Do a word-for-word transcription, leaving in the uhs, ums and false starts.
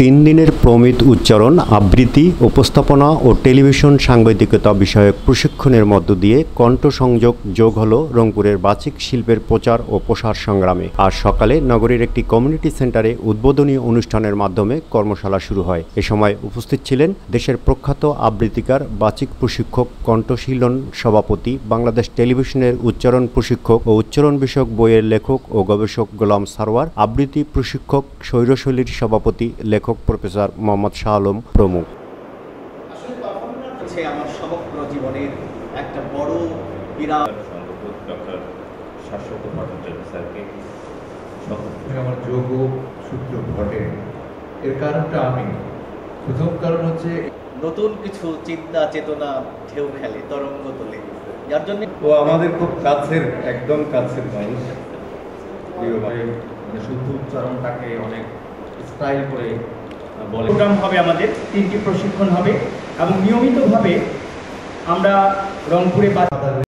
তিন দিনের প্রমিত উচ্চারণ, আবৃত্তি, উপস্থাপনা ও টেলিভিশন সাংবাদিকতা বিষয়ক প্রশিক্ষণের মধ্য দিয়ে কণ্ঠ সংযোগ যোগ হল রংপুরের বাচিক শিল্পের প্রচার ও প্রসার সংগ্রামে। আজ সকালে নগরীর একটি কমিউনিটি সেন্টারে উদ্বোধনী অনুষ্ঠানের মাধ্যমে কর্মশালা শুরু হয়। এ সময় উপস্থিত ছিলেন দেশের প্রখ্যাত আবৃত্তিকার, বাচিক প্রশিক্ষক, কণ্ঠশীলন সভাপতি, বাংলাদেশ টেলিভিশনের উচ্চারণ প্রশিক্ষক ও উচ্চারণ বিষয়ক বইয়ের লেখক ও গবেষক গোলাম সারওয়ার, আবৃত্তি প্রশিক্ষক, স্বৈরশৈলীর সভাপতি লেখক প্রফেসর মোহাম্মদ শাহ আলম প্রমুখ। আমার সমগ্র জীবনের একটা বড় বিরাট আমার যোগ সূত্র ঘটে। এর কারণটা আমি প্রথম কারণ হচ্ছে নতুন কিছু চিন্তা চেতনা ঢেউ খেলে, তরঙ্গ তোলে, যার জন্য ও আমাদের খুব কাছের, একদম কাছের মানুষ। মানে শুদ্ধ উচ্চারণটাকে অনেক স্টাইল করে বলে। প্রোগ্রাম হবে, আমাদের তিনটি প্রশিক্ষণ হবে এবং নিয়মিতভাবে আমরা রংপুরে